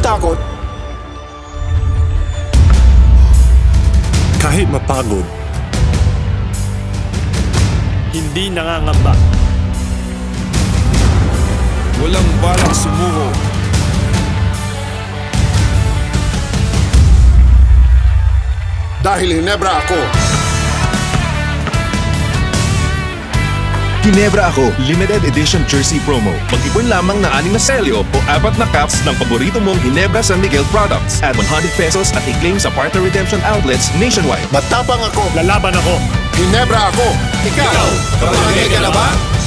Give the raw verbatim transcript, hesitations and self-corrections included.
takot. Kahit mapagod, hindi nangangamba. Walang balak sumuko. Dahil Hinebra ako. Ginebra Ako Limited Edition Jersey Promo. Mag-ipon lamang ng anim na selyo o apat na caps ng paborito mong Ginebra San Miguel products at one hundred pesos at i-claim sa partner redemption outlets nationwide. Matapang ako. Lalaban ako. Hinebra ako. Ikaw, Palagay ka na ba?